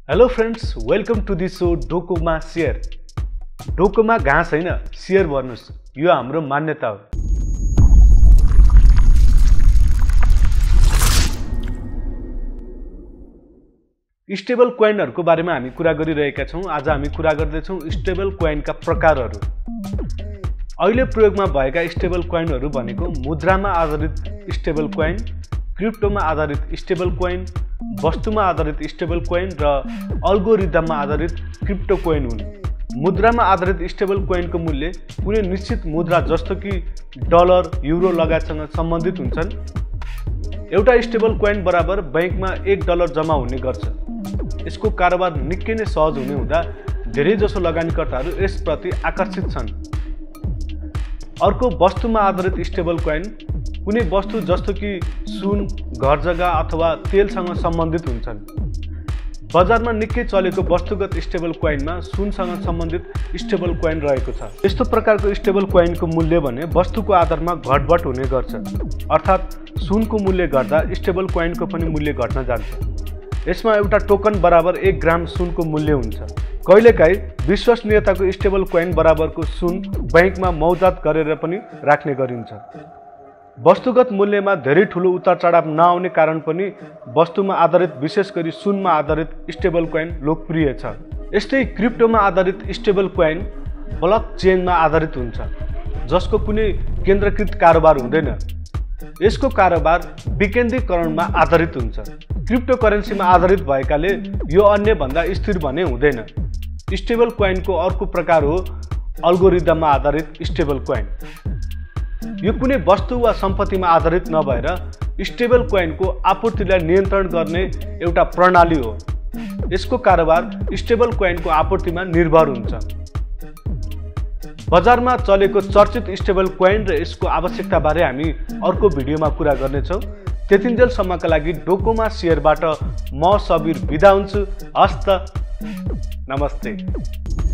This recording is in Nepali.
Hello friends, welcome to the show डोकोमा शेयर। डोकोमा घाँस हैन, शेयर गर्नुस्, यो हाम्रो मान्यता हो। स्टेबल कोइनहरुको बारेमा हामी कुरा गरिरहेका छौं। आज हामी कुरा गर्दै छौं स्टेबल कोइनका प्रकारहरु। अहिले प्रयोगमा भएका स्टेबल कोइनहरु भनेको मुद्रामा आधारित स्टेबल कोइन, क्रिप्टोमा आधारित स्टेबल कोइन, वस्तुमा आधारित स्टेबल कोइन र अल्गोरिदममा आधारित क्रिप्टो कोइन हुन्। मुद्रामा आधारित स्टेबल कोइनको मूल्य कुनै निश्चित मुद्रा जस्तो कि डलर, युरो लगायतसँग सम्बन्धित हुन्छन्। एउटा स्टेबल कोइन बराबर बैंकमा $1 जम्मा हुने गर्छ। यसको कारोबार निकै नै सहज हुने हुँदा धेरै जसो लगानीकर्ताहरू यसप्रति आकर्षित छन्। अर्को वस्तुमा आधारित स्टेबल कोइन कुनै वस्तु जस्तो कि सुन, घर जग्गा अथवा तेलसँग सम्बन्धित हुन्छन्। बजारमा निकै चलेको वस्तुगत स्टेबल कोइनमा सुनसँग सम्बन्धित स्टेबल कोइन रहेको छ। यस्तो प्रकारको स्टेबल कोइनको मूल्य भने वस्तुको आधारमा घटबढ हुने गर्छ, अर्थात् सुनको मूल्य घट्दा स्टेबल कोइनको पनि मूल्य घट्न जान्छ। यसमा एउटा टोकन बराबर 1 ग्राम सुनको मूल्य हुन्छ। कहिलेकाहीँ विश्वसनीयताको स्टेबल कोइन बराबरको सुन बैंकमा मौजात गरेर पनि राख्ने गरिन्छ। वस्तुगत मूल्यमा धेरै ठूलो उतार चढाव नआउने कारण पनि वस्तुमा आधारित, विशेष गरी सुनमा आधारित स्टेबल कोइन लोकप्रिय छ। यस्तै क्रिप्टोमा आधारित स्टेबल कोइन ब्लकचेनमा आधारित हुन्छ, जसको कुनै केन्द्रीकृत कारोबार हुँदैन। यसको कारोबार विकेन्द्रीकरणमा आधारित हुन्छ। क्रिप्टो करेन्सीमा आधारित भएकाले यो अन्य भन्दा स्थिर भने हुँदैन। स्टेबल कोइनको अर्को प्रकार हो अल्गोरिदममा आधारित स्टेबल कोइन। यो कुनै वस्तु वा सम्पत्तिमा आधारित नभएर स्टेबल कोइनको आपूर्तिलाई नियन्त्रण गर्ने एउटा प्रणाली हो। यसको कारोबार स्टेबल कोइनको आपूर्तिमा निर्भर हुन्छ। बजारमा चलेको चर्चित स्टेबल कोइन र यसको आवश्यकता बारे हामी अर्को भिडियोमा कुरा गर्नेछौँ। त्यतिन्जेलसम्मका लागि डोकोमा शेयरबाट म सबीर बिदा हुन्छु। हस्त, नमस्ते।